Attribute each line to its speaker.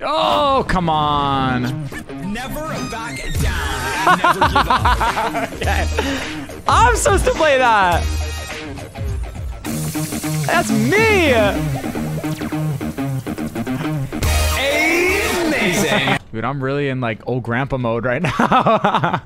Speaker 1: Oh, come on.
Speaker 2: Never back down and never give up.
Speaker 1: Okay. I'm supposed to play that. That's me.
Speaker 2: Amazing.
Speaker 1: Dude, I'm really in like old grandpa mode right now.